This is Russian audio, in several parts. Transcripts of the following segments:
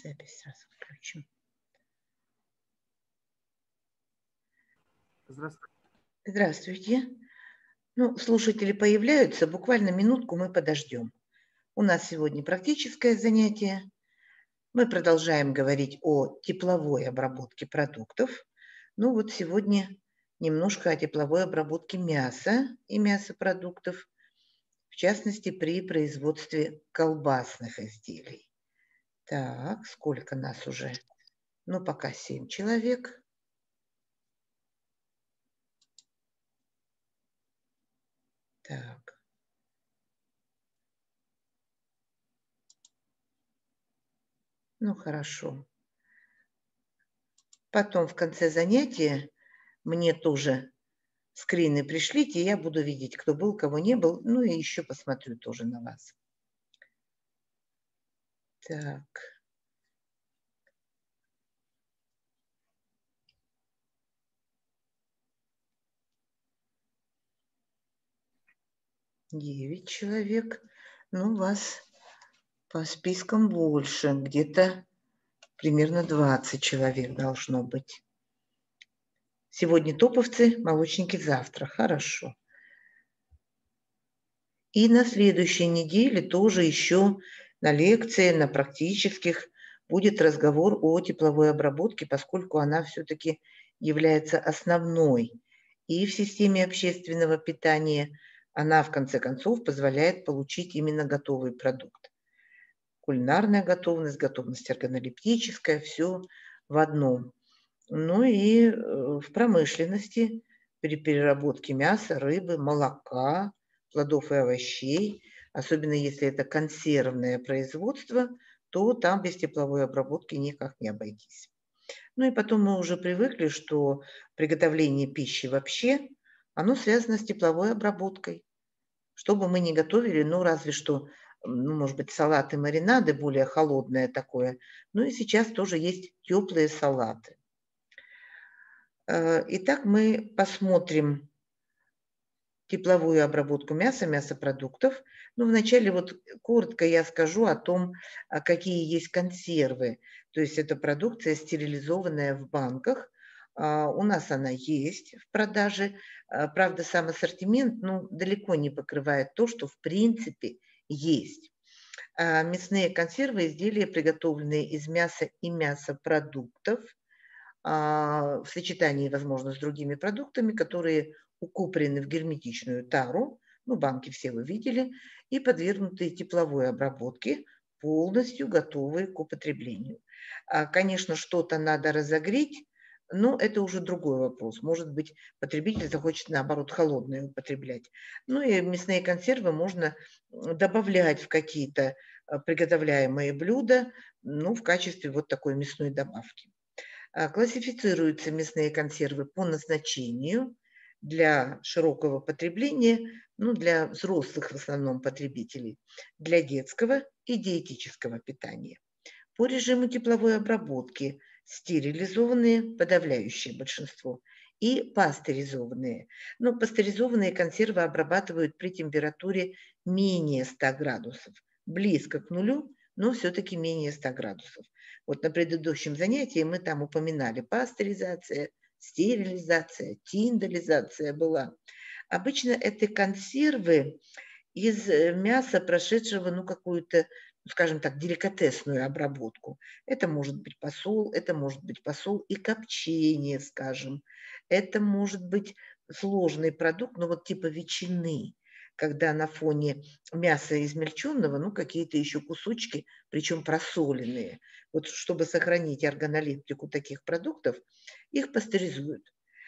Запись сразу включим. Здравствуйте. Здравствуйте. Ну, слушатели появляются, буквально минутку мы подождем. У нас сегодня практическое занятие. Мы продолжаем говорить о тепловой обработке продуктов. Ну вот сегодня немножко о тепловой обработке мяса и мясопродуктов, в частности при производстве колбасных изделий. Так, сколько нас уже? Ну, пока 7 человек. Так. Ну, хорошо. Потом в конце занятия мне тоже скрины пришлите, и я буду видеть, кто был, кого не был. Ну и еще посмотрю тоже на вас. Так. Девять человек. Ну, вас по спискам больше. Где-то примерно 20 человек должно быть. Сегодня топовцы, молочники завтра. Хорошо. И на следующей неделе тоже еще на лекции, на практических будет разговор о тепловой обработке, поскольку она все-таки является основной. И в системе общественного питания она, в конце концов, позволяет получить именно готовый продукт. Кулинарная готовность, готовность органолептическая, все в одном. Ну и в промышленности при переработке мяса, рыбы, молока, плодов и овощей, особенно если это консервное производство, то там без тепловой обработки никак не обойтись. Ну и потом мы уже привыкли, что приготовление пищи вообще, оно связано с тепловой обработкой. Что бы мы ни готовили, ну разве что, ну, может быть, салаты, маринады, более холодное такое. Ну и сейчас тоже есть теплые салаты. Итак, мы посмотрим тепловую обработку мяса, мясопродуктов. Ну, вначале вот коротко я скажу о том, какие есть консервы. То есть это продукция, стерилизованная в банках. У нас она есть в продаже. Правда, сам ассортимент, ну, далеко не покрывает то, что в принципе есть. Мясные консервы – изделия, приготовленные из мяса и мясопродуктов, в сочетании, возможно, с другими продуктами, которые укупорены в герметичную тару, ну, банки все вы видели, и подвергнутые тепловой обработке, полностью готовые к употреблению. Конечно, что-то надо разогреть, но это уже другой вопрос. Может быть, потребитель захочет, наоборот, холодное употреблять. Ну и мясные консервы можно добавлять в какие-то приготовляемые блюда, ну, в качестве вот такой мясной добавки. Классифицируются мясные консервы по назначению для широкого потребления, ну, для взрослых в основном потребителей, для детского и диетического питания. По режиму тепловой обработки стерилизованные, подавляющее большинство, и пастеризованные. Но пастеризованные консервы обрабатывают при температуре менее 100 градусов, близко к нулю, но все-таки менее 100 градусов. Вот на предыдущем занятии мы там упоминали пастеризация, стерилизация, тиндализация была. Обычно это консервы из мяса, прошедшего, ну, какую-то, скажем так, деликатесную обработку. Это может быть посол и копчение, скажем. Это может быть сложный продукт, ну, вот типа ветчины, когда на фоне мяса измельченного, ну, какие-то еще кусочки, причем просоленные. Вот чтобы сохранить органолептику таких продуктов, их пастеризуют.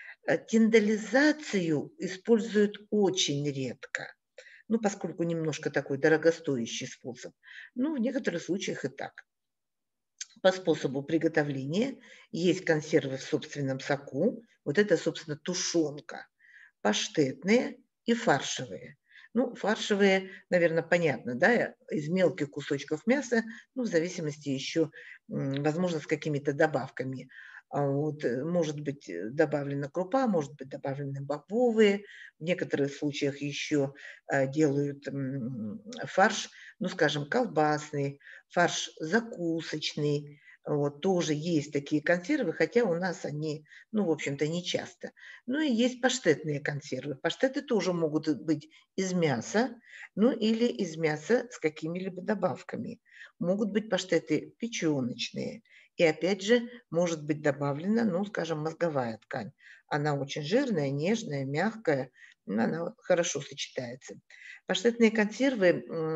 Тиндализацию используют очень редко, ну, поскольку немножко такой дорогостоящий способ. Ну, в некоторых случаях и так. По способу приготовления есть консервы в собственном соку, вот это, собственно, тушенка, паштетные и фаршевые. Ну, фаршевые, наверное, понятно, да, из мелких кусочков мяса, ну, в зависимости еще, возможно, с какими-то добавками. Вот, может быть добавлена крупа, может быть добавлены бобовые, в некоторых случаях еще делают фарш, ну, скажем, колбасный, фарш закусочный, Вот, тоже есть такие консервы, хотя у нас они, ну, в общем-то, не часто. Ну и есть паштетные консервы. Паштеты тоже могут быть из мяса, ну или из мяса с какими-либо добавками. Могут быть паштеты печеночные. И опять же, может быть добавлена, ну, скажем, мозговая ткань. Она очень жирная, нежная, мягкая, ну, она хорошо сочетается. Паштетные консервы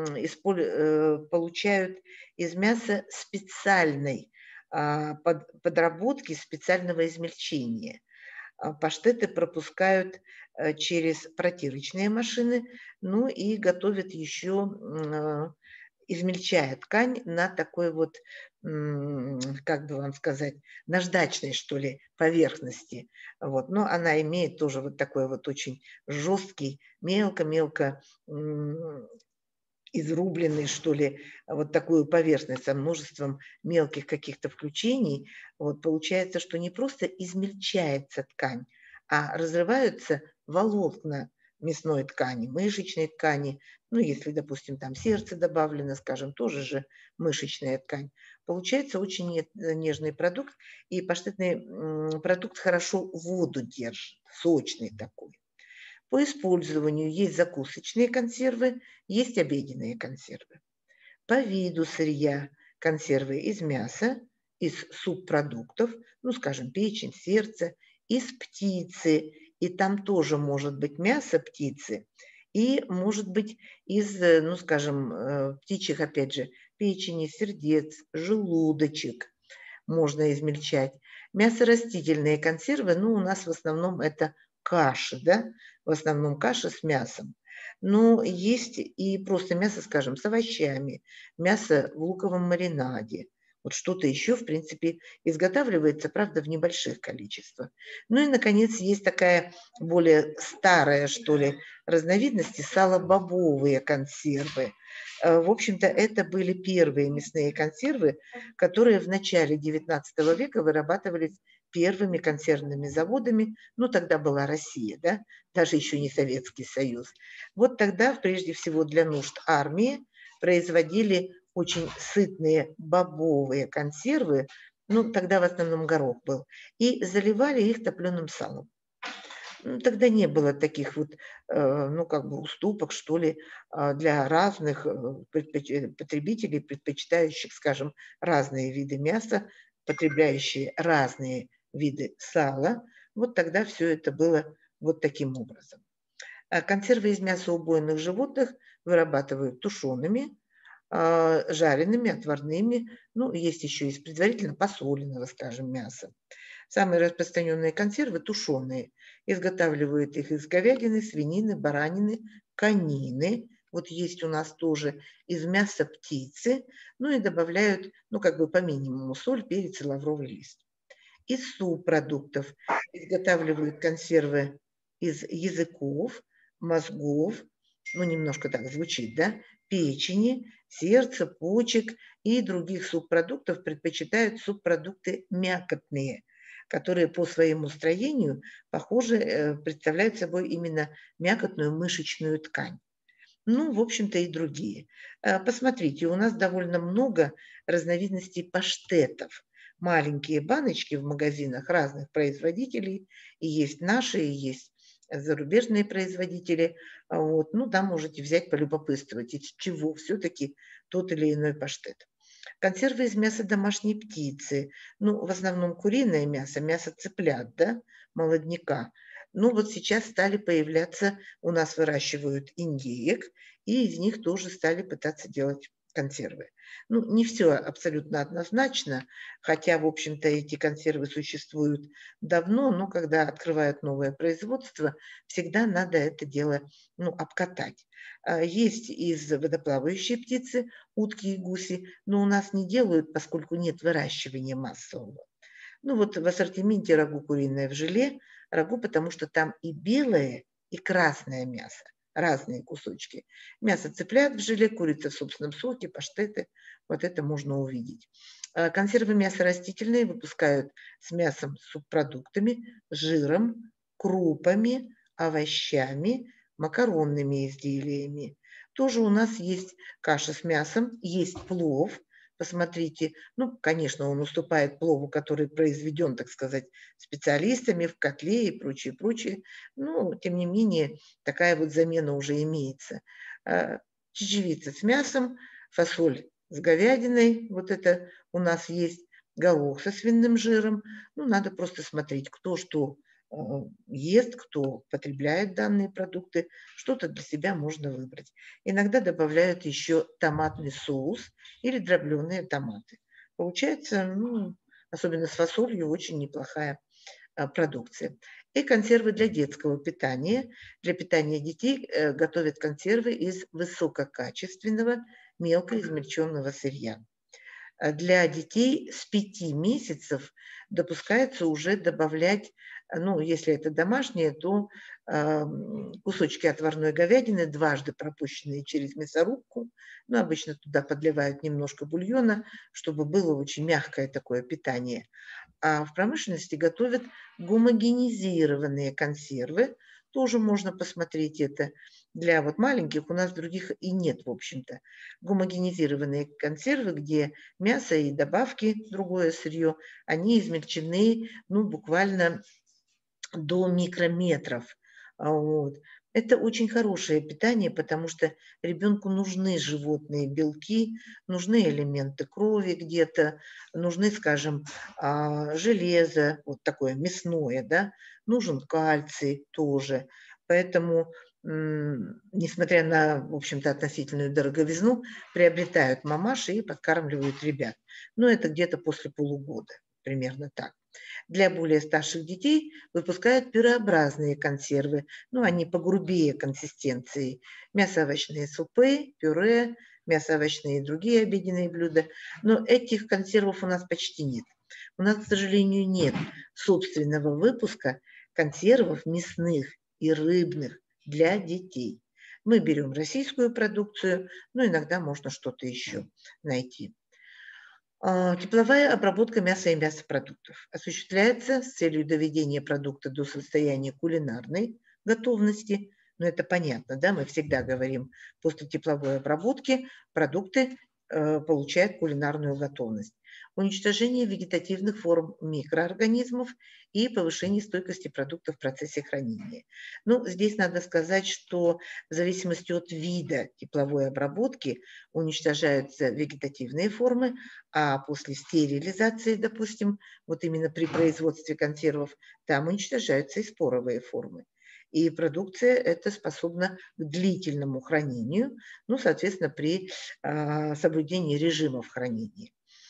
получают из мяса специальной подработки, специального измельчения. Паштеты пропускают через протирочные машины, ну и готовят еще, измельчая ткань на такой вот, как бы вам сказать, наждачной, что ли, поверхности. Вот. Но она имеет тоже вот такой вот очень жесткий, мелко-мелко изрубленный, что ли, вот такую поверхность со множеством мелких каких-то включений. Вот получается, что не просто измельчается ткань, а разрываются волокна мясной ткани, мышечной ткани. Ну, если, допустим, там сердце добавлено, скажем, тоже же мышечная ткань. Получается очень нежный продукт, и паштетный продукт хорошо воду держит, сочный такой. По использованию есть закусочные консервы, есть обеденные консервы. По виду сырья консервы из мяса, из субпродуктов, ну, скажем, печень, сердце, из птицы, и там тоже может быть мясо птицы, и может быть из, ну, скажем, птичьих, опять же, печени, сердец, желудочек можно измельчать. Мясо растительные консервы, ну, у нас в основном это каши, да, в основном каши с мясом. Но есть и просто мясо, скажем, с овощами, мясо в луковом маринаде. Вот что-то еще, в принципе, изготавливается, правда, в небольших количествах. Ну и, наконец, есть такая более старая, что ли, разновидность сало-бобовые консервы. В общем-то, это были первые мясные консервы, которые в начале XIX века вырабатывались первыми консервными заводами. Ну, тогда была Россия, да, даже еще не Советский Союз. Вот тогда, прежде всего, для нужд армии производили очень сытные бобовые консервы, ну, тогда в основном горох был, и заливали их топленым салом. Тогда не было таких вот, ну, как бы уступок, что ли, для разных потребителей, предпочитающих, скажем, разные виды мяса, потребляющие разные виды сала. Вот тогда все это было вот таким образом. Консервы из мяса убойных животных вырабатывают тушеными, жареными, отварными. Ну, есть еще из предварительно посоленного, скажем, мяса. Самые распространенные консервы тушеные. Изготавливают их из говядины, свинины, баранины, конины. Вот есть у нас тоже из мяса птицы. Ну и добавляют, ну как бы по минимуму соль, перец и лавровый лист. Из субпродуктов изготавливают консервы из языков, мозгов, ну немножко так звучит, да, печени, сердца, почек и других субпродуктов предпочитают субпродукты мякотные, которые по своему строению, похоже, представляют собой именно мякотную мышечную ткань. Ну, в общем-то, и другие. Посмотрите, у нас довольно много разновидностей паштетов. Маленькие баночки в магазинах разных производителей. И есть наши, и есть зарубежные производители. Вот. Ну, да, можете взять, полюбопытствовать, из чего все-таки тот или иной паштет. Консервы из мяса домашней птицы. Ну, в основном куриное мясо, мясо цыплят, да, молодняка. Ну, вот сейчас стали появляться, у нас выращивают индеек, и из них тоже стали пытаться делать консервы. Ну, не все абсолютно однозначно, хотя, в общем-то, эти консервы существуют давно, но когда открывают новое производство, всегда надо это дело, ну, обкатать. Есть из водоплавающей птицы утки и гуси, но у нас не делают, поскольку нет выращивания массового. Ну вот в ассортименте рагу куриное в желе, рагу, потому что там и белое, и красное мясо, разные кусочки. Мясо цыплят в желе, курица в собственном соке, паштеты, вот это можно увидеть. Консервы мяса растительные выпускают с мясом, субпродуктами, жиром, крупами, овощами, макаронными изделиями. Тоже у нас есть каша с мясом, есть плов, посмотрите. Ну, конечно, он уступает плову, который произведен, так сказать, специалистами в котле и прочее, прочее. Но, тем не менее, такая вот замена уже имеется. Чечевица с мясом, фасоль с говядиной, вот это у нас есть, горох со свиным жиром. Ну, надо просто смотреть, кто что ест, кто потребляет данные продукты, что-то для себя можно выбрать. Иногда добавляют еще томатный соус или дробленые томаты. Получается, ну, особенно с фасолью, очень неплохая продукции. И консервы для детского питания. Для питания детей готовят консервы из высококачественного мелко измельченного сырья. Для детей с 5 месяцев допускается уже добавлять, ну, если это домашнее, то кусочки отварной говядины, дважды пропущенные через мясорубку. Ну, обычно туда подливают немножко бульона, чтобы было очень мягкое такое питание. А в промышленности готовят гомогенизированные консервы. Тоже можно посмотреть это. Для вот маленьких у нас других и нет, в общем-то. Гомогенизированные консервы, где мясо и добавки, другое сырье, они измельчены, ну, буквально до микрометров. Вот. Это очень хорошее питание, потому что ребенку нужны животные белки, нужны элементы крови где-то, нужны, скажем, железо, вот такое мясное, да, нужен кальций тоже. Поэтому, несмотря на, в общем-то, относительную дороговизну, приобретают мамаши и подкармливают ребят. Но это где-то после полугода, примерно так. Для более старших детей выпускают пюреобразные консервы. Ну, они погрубее консистенции. Мясо-овощные супы, пюре, мясо-овощные и другие обеденные блюда. Но этих консервов у нас почти нет. У нас, к сожалению, нет собственного выпуска консервов мясных и рыбных для детей. Мы берем российскую продукцию, но иногда можно что-то еще найти. Тепловая обработка мяса и мясопродуктов осуществляется с целью доведения продукта до состояния кулинарной готовности. Но это понятно, да, мы всегда говорим, после тепловой обработки продукты получают кулинарную готовность. Уничтожение вегетативных форм микроорганизмов и повышение стойкости продуктов в процессе хранения. Ну, здесь надо сказать, что в зависимости от вида тепловой обработки уничтожаются вегетативные формы, а после стерилизации, допустим, вот именно при производстве консервов, там уничтожаются и споровые формы. И продукция эта способна к длительному хранению, ну, соответственно, при соблюдении режимов хранения.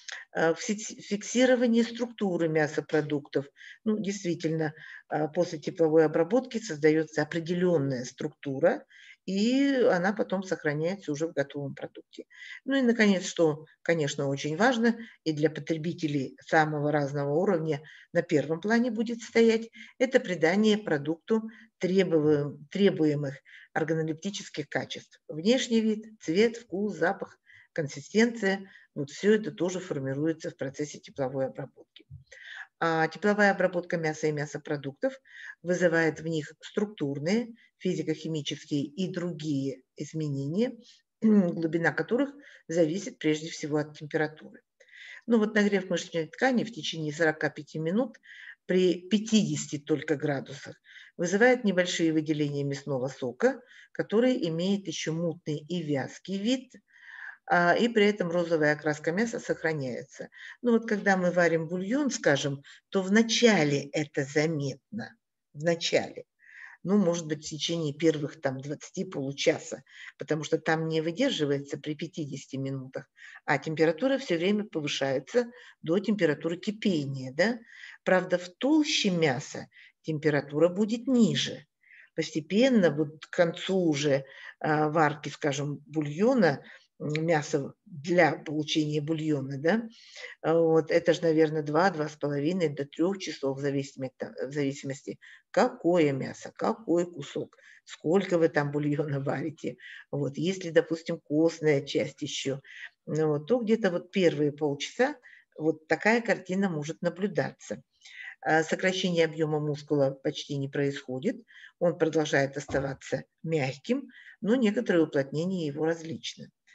Фиксирование структуры мясопродуктов. Ну, действительно, после тепловой обработки создается определенная структура, и она потом сохраняется уже в готовом продукте. Ну и, наконец, что, конечно, очень важно, и для потребителей самого разного уровня на первом плане будет стоять, это придание продукту требуемых органолептических качеств. Внешний вид, цвет, вкус, запах, консистенция – вот все это тоже формируется в процессе тепловой обработки. Тепловая обработка мяса и мясопродуктов вызывает в них структурные, физико-химические и другие изменения, глубина которых зависит прежде всего от температуры. Ну вот нагрев мышечной ткани в течение 45 минут при 50 только градусах вызывает небольшие выделения мясного сока, который имеет еще мутный и вязкий вид, и при этом розовая окраска мяса сохраняется. Ну вот когда мы варим бульон, скажем, то вначале это заметно, в начале. Ну, может быть, в течение первых там 20 получаса, потому что там не выдерживается при 50 минутах, а температура все время повышается до температуры кипения, да. Правда, в толще мяса температура будет ниже. Постепенно, вот к концу уже варки, скажем, бульона, мяса для получения бульона, да, вот, это же, наверное, 2-2,5 до 3 часов, в зависимости, какое мясо, какой кусок, сколько вы там бульона варите. Вот, если, допустим, костная часть еще, ну, вот, то где-то вот первые полчаса вот такая картина может наблюдаться. Сокращение объема мускула почти не происходит, он продолжает оставаться мягким, но некоторые уплотнения его различны.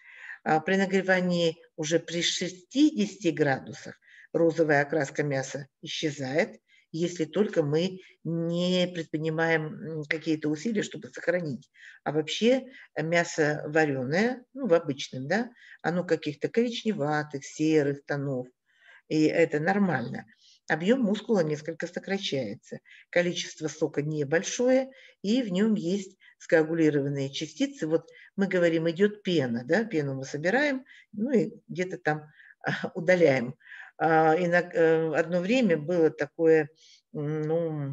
При нагревании уже при 60 градусах розовая окраска мяса исчезает, если только мы не предпринимаем какие-то усилия, чтобы сохранить. А вообще мясо вареное, ну, в обычном, да, оно каких-то коричневатых, серых тонов, и это нормально. Объем мускула несколько сокращается, количество сока небольшое, и в нем есть скоагулированные частицы. Вот мы говорим, идет пена, да, пену мы собираем, ну и где-то там удаляем. Одно время было такое, ну,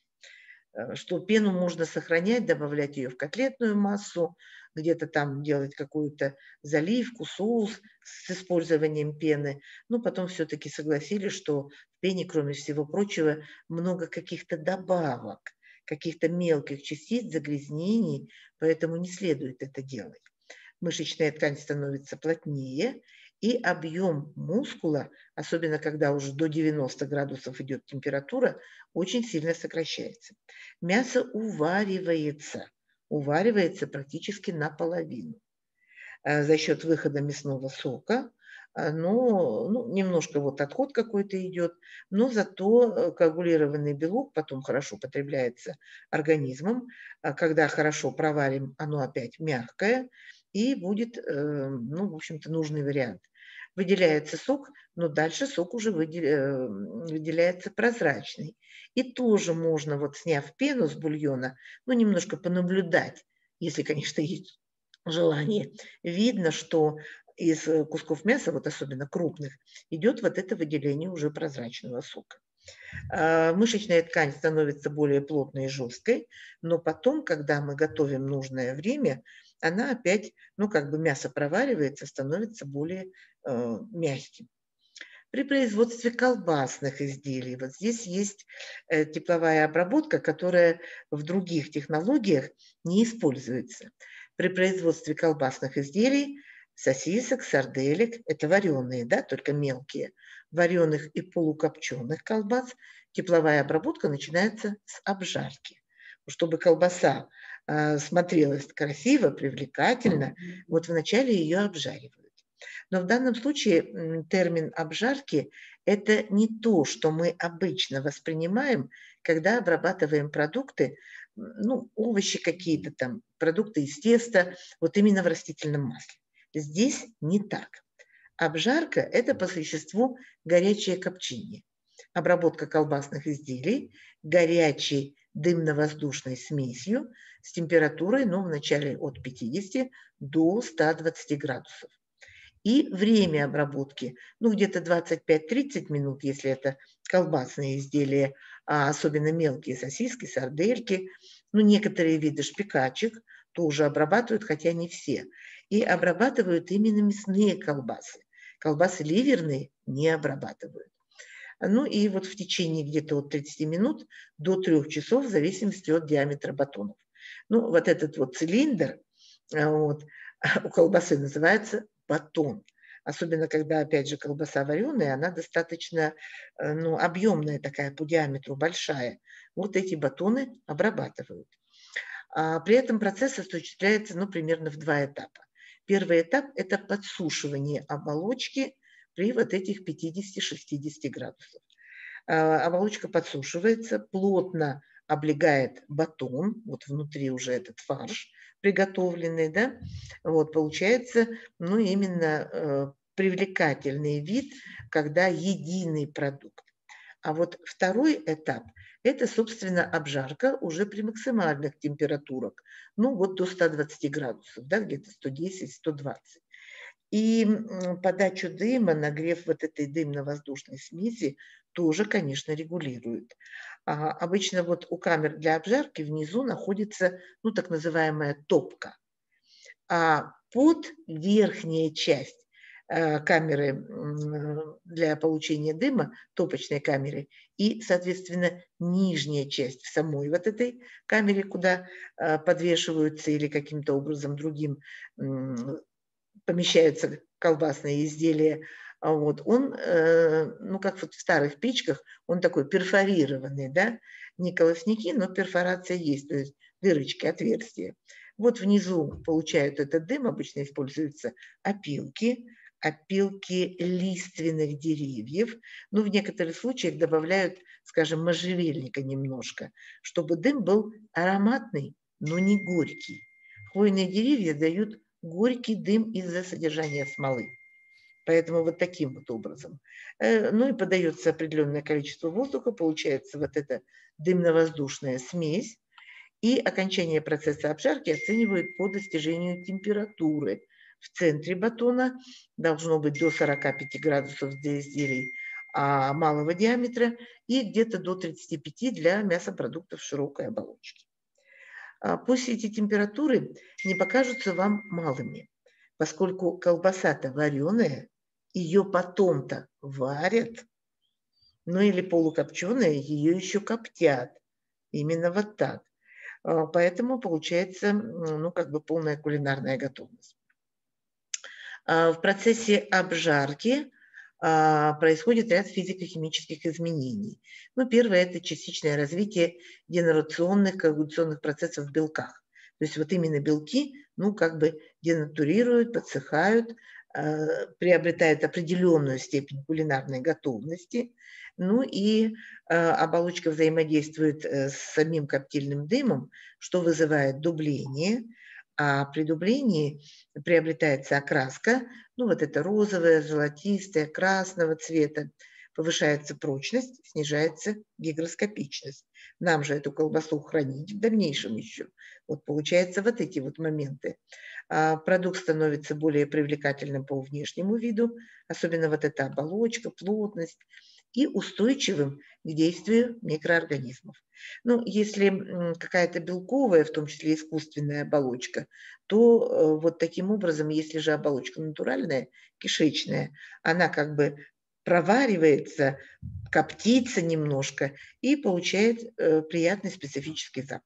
что пену можно сохранять, добавлять ее в котлетную массу, где-то там делать какую-то заливку, соус с использованием пены. Но потом все-таки согласились, что в пене, кроме всего прочего, много каких-то добавок, каких-то мелких частиц, загрязнений, поэтому не следует это делать. Мышечная ткань становится плотнее, и объем мускула, особенно когда уже до 90 градусов идет температура, очень сильно сокращается. Мясо уваривается практически наполовину за счет выхода мясного сока. Но немножко вот отход какой-то идет, но зато коагулированный белок потом хорошо потребляется организмом. Когда хорошо проварим, оно опять мягкое и будет, ну, в общем-то, нужный вариант. Выделяется сок, но дальше сок уже выделяется прозрачный. И тоже можно, вот сняв пену с бульона, ну, немножко понаблюдать, если, конечно, есть желание. Видно, что из кусков мяса, вот особенно крупных, идет вот это выделение уже прозрачного сока. Мышечная ткань становится более плотной и жесткой, но потом, когда мы готовим нужное время, она опять, ну как бы мясо проваривается, становится более мягким. При производстве колбасных изделий вот здесь есть тепловая обработка, которая в других технологиях не используется. При производстве колбасных изделий, сосисок, сарделек, это вареные, да, только мелкие, вареных и полукопченых колбас, тепловая обработка начинается с обжарки. Чтобы колбаса смотрелась красиво, привлекательно, вот вначале ее обжаривают. Но в данном случае термин обжарки – это не то, что мы обычно воспринимаем, когда обрабатываем продукты, ну, овощи какие-то там, продукты из теста, вот именно в растительном масле. Здесь не так. Обжарка – это по существу горячее копчение. Обработка колбасных изделий горячей дымно-воздушной смесью с температурой, ну, вначале от 50 до 120 градусов. И время обработки, ну, где-то 25-30 минут, если это колбасные изделия, а особенно мелкие сосиски, сардельки, ну, некоторые виды шпикачек тоже обрабатывают, хотя не все. И обрабатывают именно мясные колбасы. Колбасы ливерные не обрабатывают. Ну и вот в течение где-то от 30 минут до 3 часов в зависимости от диаметра батонов. Ну, вот этот вот цилиндр вот, у колбасы называется батон. Особенно, когда, опять же, колбаса вареная, она достаточно ну, объемная такая по диаметру, большая. Вот эти батоны обрабатывают. При этом процесс осуществляется ну, примерно в 2 этапа. Первый этап – это подсушивание оболочки при вот этих 50-60 градусах. Оболочка подсушивается, плотно облегает батон, вот внутри уже этот фарш приготовленный, да, вот получается, ну, именно привлекательный вид, когда единый продукт. А вот второй этап – это, собственно, обжарка уже при максимальных температурах, ну, вот до 120 градусов, да, где-то 110-120. И подачу дыма, нагрев вот этой дымно-воздушной смеси тоже, конечно, регулирует. Обычно вот у камер для обжарки внизу находится, ну, так называемая топка. А под верхняя часть камеры для получения дыма, топочной камеры, и, соответственно, нижняя часть в самой вот этой камере, куда подвешиваются или каким-то образом другим помещаются колбасные изделия, вот, он, ну, как вот в старых печках, он такой перфорированный, да, не колосники, но перфорация есть, то есть дырочки, отверстия. Вот внизу получают этот дым, обычно используются опилки, опилки лиственных деревьев. Ну, в некоторых случаях добавляют, скажем, можжевельника немножко, чтобы дым был ароматный, но не горький. Хвойные деревья дают горький дым из-за содержания смолы. Поэтому вот таким вот образом. Ну и подается определенное количество воздуха, получается вот эта дымно-воздушная смесь. И окончание процесса обжарки оценивают по достижению температуры. В центре батона должно быть до 45 градусов для изделий малого диаметра и где-то до 35 для мясопродуктов широкой оболочки. Пусть эти температуры не покажутся вам малыми, поскольку колбаса-то вареная, ее потом-то варят, ну или полукопченая, ее еще коптят. Именно вот так. Поэтому получается, ну, как бы полная кулинарная готовность. В процессе обжарки происходит ряд физико-химических изменений. Ну, первое – это частичное развитие денатурационных коагуляционных процессов в белках. То есть вот именно белки, ну, как бы денатурируют, подсыхают, приобретают определенную степень кулинарной готовности. Ну и оболочка взаимодействует с самим коптильным дымом, что вызывает дубление. А при дублении приобретается окраска, ну вот это розовое, золотистое, красного цвета, повышается прочность, снижается гигроскопичность. Нам же эту колбасу хранить в дальнейшем еще. Вот получается вот эти вот моменты. Продукт становится более привлекательным по внешнему виду, особенно вот эта оболочка, плотность, и устойчивым к действию микроорганизмов. Ну, если какая-то белковая, в том числе искусственная оболочка, то вот таким образом, если же оболочка натуральная, кишечная, она как бы проваривается, коптится немножко и получает приятный специфический запах.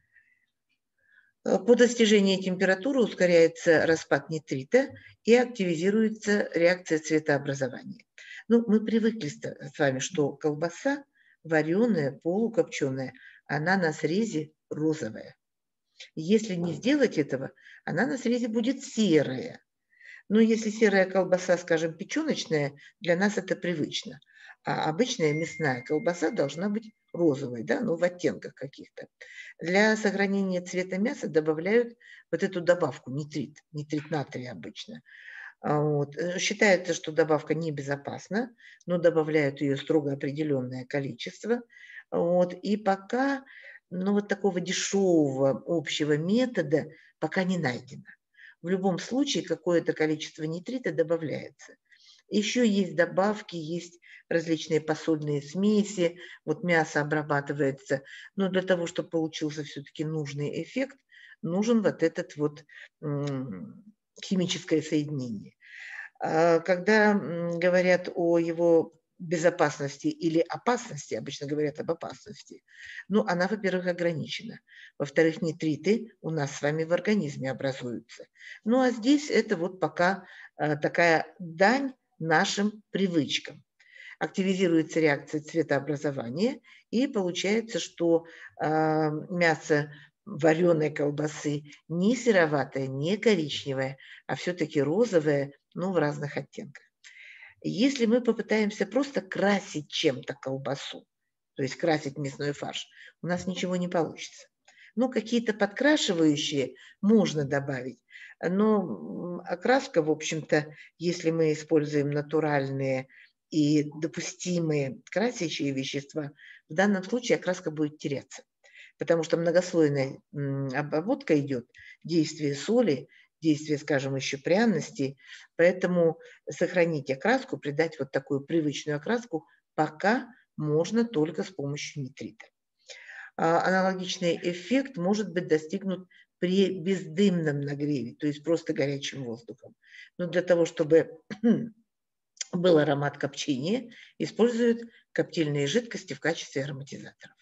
По достижении температуры ускоряется распад нитрита и активизируется реакция цветообразования. Ну, мы привыкли с вами, что колбаса вареная, полукопченая, она на срезе розовая. Если не сделать этого, она на срезе будет серая. Но если серая колбаса, скажем, печеночная, для нас это привычно. А обычная мясная колбаса должна быть розовой, да, ну в оттенках каких-то. Для сохранения цвета мяса добавляют вот эту добавку нитрит натрия обычно. Вот. Считается, что добавка небезопасна, но добавляют ее строго определенное количество. Вот. И пока ну, вот такого дешевого общего метода пока не найдено. В любом случае какое-то количество нитрита добавляется. Еще есть добавки, есть различные посольные смеси, вот мясо обрабатывается, но для того, чтобы получился все-таки нужный эффект, нужен вот этот вот химическое соединение. Когда говорят о его безопасности или опасности, обычно говорят об опасности, ну, она, во-первых, ограничена. Во-вторых, нитриты у нас с вами в организме образуются. Ну, а здесь это вот пока такая дань нашим привычкам. Активизируется реакция цветообразования, и получается, что мясо вареной колбасы не сероватое, не коричневое, а все-таки розовое, ну, в разных оттенках. Если мы попытаемся просто красить чем-то колбасу, то есть красить мясной фарш, у нас ничего не получится. Ну, какие-то подкрашивающие можно добавить, но окраска, в общем-то, если мы используем натуральные и допустимые красящие вещества, в данном случае окраска будет теряться, потому что многослойная обработка идет, действие соли, действие, скажем, еще пряностей, поэтому сохранить окраску, придать вот такую привычную окраску пока можно только с помощью нитрита. Аналогичный эффект может быть достигнут при бездымном нагреве, то есть просто горячим воздухом. Но для того, чтобы был аромат копчения, используют коптильные жидкости в качестве ароматизаторов.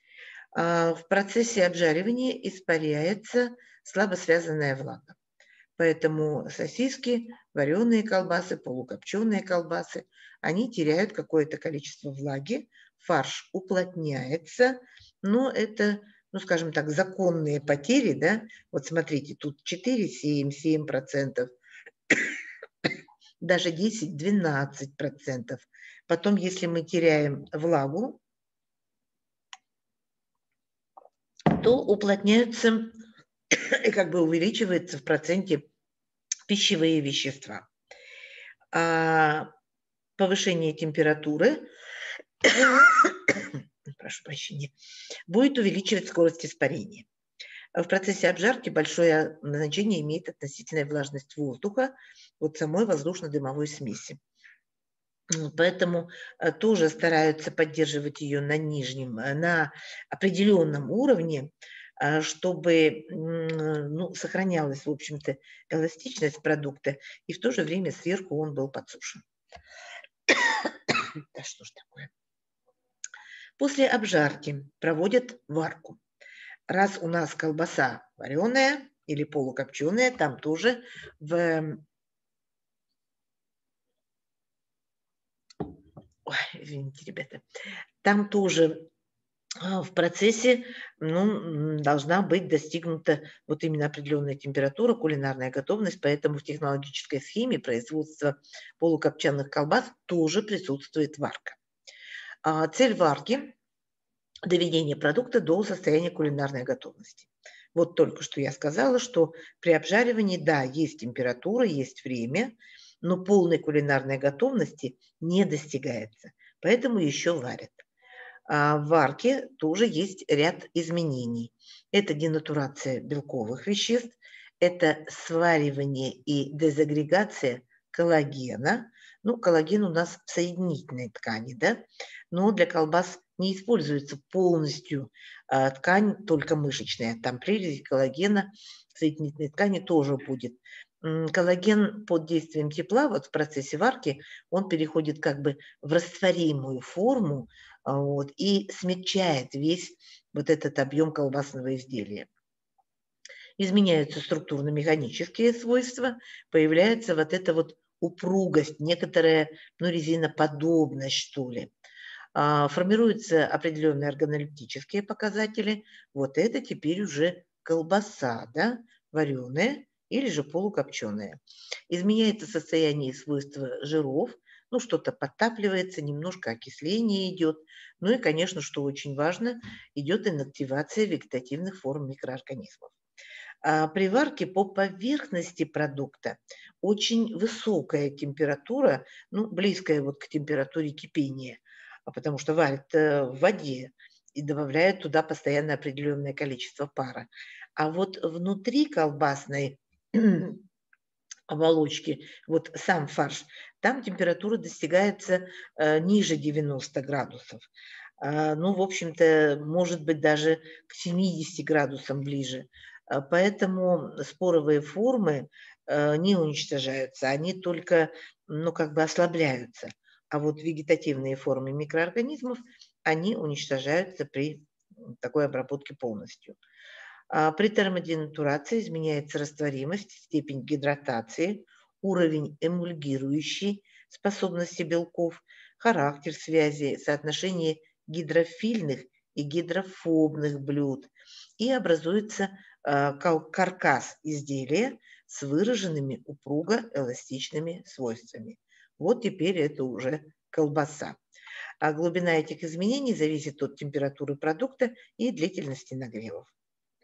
В процессе обжаривания испаряется слабо связанная влага. Поэтому сосиски, вареные колбасы, полукопченые колбасы, они теряют какое-то количество влаги, фарш уплотняется, но это ну, скажем так, законные потери, да, вот смотрите, тут 4, 7%, даже 10, 12%. Потом, если мы теряем влагу, то уплотняются и как бы увеличивается в проценте пищевые вещества. Повышение температуры, прошу прощения, будет увеличивать скорость испарения. В процессе обжарки большое значение имеет относительная влажность воздуха от самой воздушно-дымовой смеси. Поэтому тоже стараются поддерживать ее на определенном уровне, чтобы сохранялась, в общем-то, эластичность продукта, и в то же время сверху он был подсушен. Да что ж такое? После обжарки проводят варку. Раз у нас колбаса вареная или полукопченая, там тоже извините, ребята, там тоже в процессе должна быть достигнута вот именно определенная температура, кулинарная готовность, поэтому в технологической схеме производства полукопченых колбас тоже присутствует варка. Цель варки – доведение продукта до состояния кулинарной готовности. Вот только что я сказала, что при обжаривании, да, есть температура, есть время, но полной кулинарной готовности не достигается, поэтому еще варят. В варке тоже есть ряд изменений. Это денатурация белковых веществ, это сваривание и дезагрегация коллагена. Ну, коллаген у нас в соединительной ткани, да, но для колбас не используется полностью ткань, только мышечная. Там прирези коллагена в соединительной ткани тоже будет. Коллаген под действием тепла, вот в процессе варки, он переходит как бы в растворимую форму, и смягчает весь вот этот объем колбасного изделия. Изменяются структурно-механические свойства, появляется вот эта вот упругость, некоторая резиноподобность, что ли. Формируются определенные органолептические показатели. Вот это теперь уже колбаса, да, вареная или же полукопченая. Изменяется состояние и свойства жиров, что-то подтапливается, немножко окисление идет. Ну и, конечно, что очень важно, идет инактивация вегетативных форм микроорганизмов. При варке по поверхности продукта очень высокая температура, близкая вот к температуре кипения, потому что варят в воде и добавляют туда постоянно определенное количество пара. А вот внутри колбасной оболочки, вот сам фарш, там температура достигается ниже 90 градусов. В общем-то, может быть, даже к 70 градусам ближе. Поэтому споровые формы не уничтожаются, они только, ослабляются. А вот вегетативные формы микроорганизмов, они уничтожаются при такой обработке полностью. При термоденатурации изменяется растворимость, степень гидратации, уровень эмульгирующей способности белков, характер связи, соотношение гидрофильных и гидрофобных блюд. И образуется каркас изделия с выраженными упруго-эластичными свойствами. Вот теперь это уже колбаса. А глубина этих изменений зависит от температуры продукта и длительности нагревов.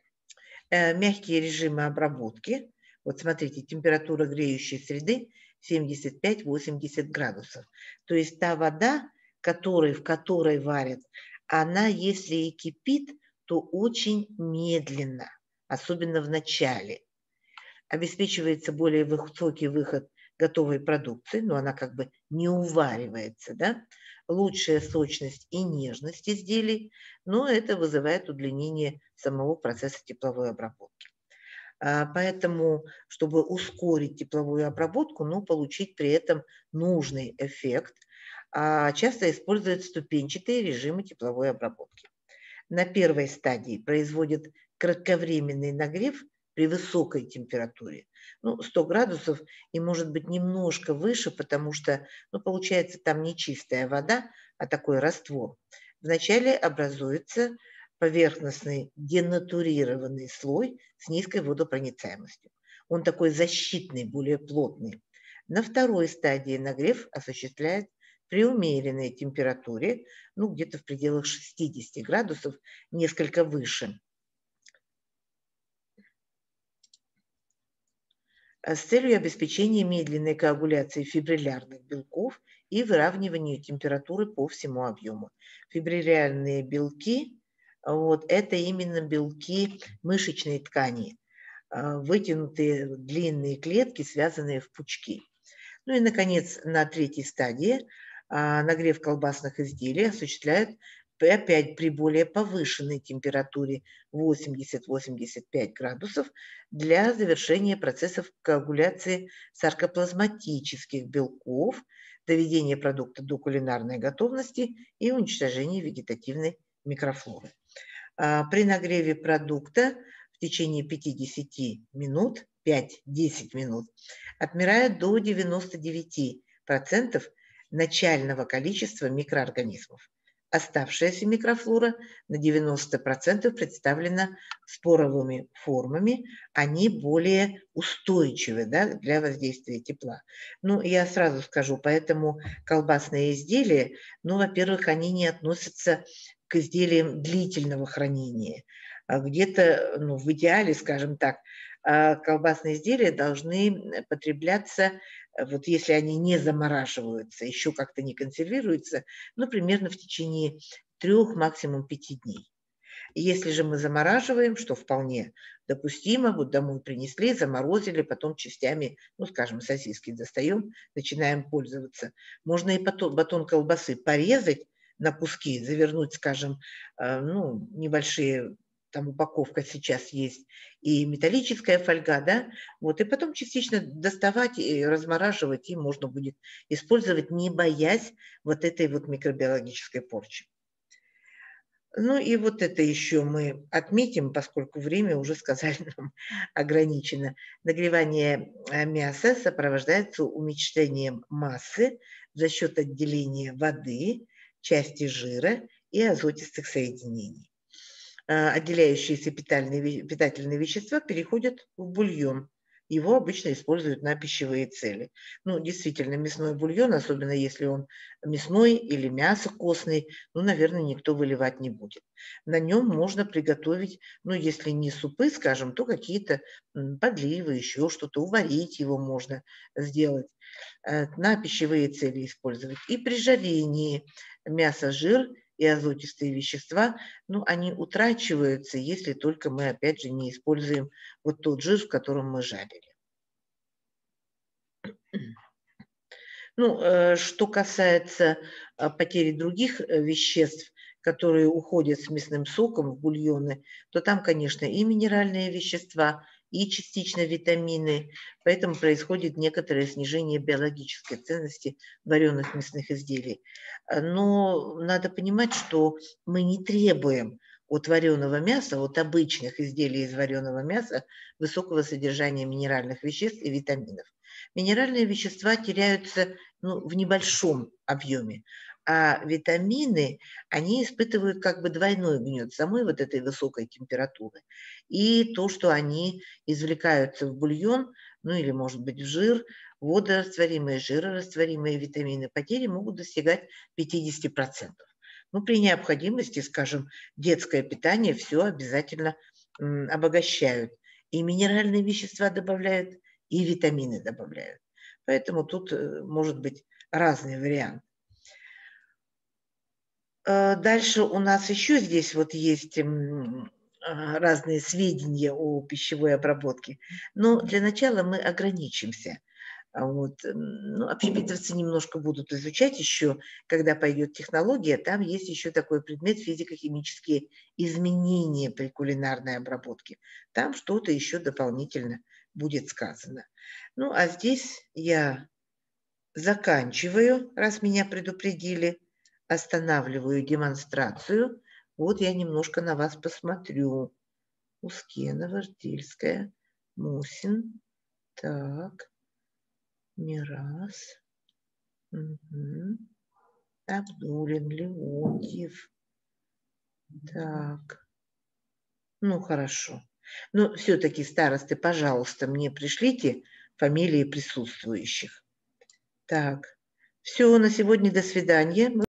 Мягкие режимы обработки. Вот смотрите, температура греющей среды 75-80 градусов. То есть та вода, в которой варят, она, если и кипит, то очень медленно, особенно в начале. Обеспечивается более высокий выход готовой продукции, но она как бы не уваривается, да? Лучшая сочность и нежность изделий, но это вызывает удлинение самого процесса тепловой обработки. Поэтому, чтобы ускорить тепловую обработку, но получить при этом нужный эффект, часто используют ступенчатые режимы тепловой обработки. На первой стадии производят кратковременный нагрев при высокой температуре, 100 градусов и, может быть, немножко выше, потому что, получается там не чистая вода, а такой раствор. Вначале образуется поверхностный денатурированный слой с низкой водопроницаемостью. Он такой защитный, более плотный. На второй стадии нагрев осуществляет при умеренной температуре, ну где-то в пределах 60 градусов, несколько выше, с целью обеспечения медленной коагуляции фибриллярных белков и выравнивания температуры по всему объему. Фибриллярные белки вот, это именно белки мышечной ткани, вытянутые длинные клетки, связанные в пучки. Ну и, наконец, на третьей стадии нагрев колбасных изделий осуществляют опять при более повышенной температуре 80-85 градусов для завершения процессов коагуляции саркоплазматических белков, доведения продукта до кулинарной готовности и уничтожения вегетативной микрофлоры. При нагреве продукта в течение 50 минут, 5-10 минут, отмирает до 99% начального количества микроорганизмов. Оставшаяся микрофлора на 90% представлена споровыми формами, они более устойчивы, да, для воздействия тепла. Ну, я сразу скажу, поэтому колбасные изделия, ну, во-первых, они не относятся к изделиям длительного хранения. Где-то, ну, в идеале, скажем так, колбасные изделия должны потребляться, вот если они не замораживаются, еще как-то не консервируются, ну, примерно в течение 3, максимум 5 дней. Если же мы замораживаем, что вполне допустимо, вот домой принесли, заморозили, потом частями, ну, скажем, сосиски достаем, начинаем пользоваться. Можно и батон колбасы порезать на куски, завернуть, скажем, ну, небольшие, там упаковка сейчас есть, и металлическая фольга, да, вот, и потом частично доставать и размораживать, и можно будет использовать, не боясь вот этой вот микробиологической порчи. Ну и вот это еще мы отметим, поскольку время, уже сказали, нам ограничено. Нагревание мяса сопровождается уменьшением массы за счет отделения воды, части жира и азотистых соединений. Отделяющиеся питательные вещества переходят в бульон. Его обычно используют на пищевые цели. Ну, действительно, мясной бульон, особенно если он мясной или мясо костный, ну, наверное, никто выливать не будет. На нем можно приготовить, ну, если не супы, скажем, то какие-то подливы, еще что-то, уварить его можно сделать, на пищевые цели использовать. И при жарении мясо, жир и азотистые вещества, ну, они утрачиваются, если только мы, опять же, не используем вот тот жир, в котором мы жарили. Ну, что касается потери других веществ, которые уходят с мясным соком в бульоны, то там, конечно, и минеральные вещества, и частично витамины, поэтому происходит некоторое снижение биологической ценности вареных мясных изделий. Но надо понимать, что мы не требуем от вареного мяса, от обычных изделий из вареного мяса, высокого содержания минеральных веществ и витаминов. Минеральные вещества теряются, ну, в небольшом объеме, а витамины, они испытывают как бы двойной гнет самой вот этой высокой температуры. И то, что они извлекаются в бульон, ну или, может быть, в жир, водорастворимые, жирорастворимые витамины, потери могут достигать 50%. Ну, при необходимости, скажем, детское питание все обязательно обогащают. И минеральные вещества добавляют, и витамины добавляют. Поэтому тут может быть разный вариант. Дальше у нас еще здесь вот есть разные сведения о пищевой обработке. Но для начала мы ограничимся. Вот. Ну, общепитовцы немножко будут изучать еще, когда пойдет технология. Там есть еще такой предмет физико-химические изменения при кулинарной обработке. Там что-то еще дополнительно будет сказано. Ну, а здесь я заканчиваю, раз меня предупредили, останавливаю демонстрацию. Вот я немножко на вас посмотрю. Ускенова, Ртильская, Мусин. Так, Мирас. Угу. Абдулин, Леонтьев. Так. Ну, хорошо. Но все-таки, старосты, пожалуйста, мне пришлите фамилии присутствующих. Так, все, на сегодня до свидания.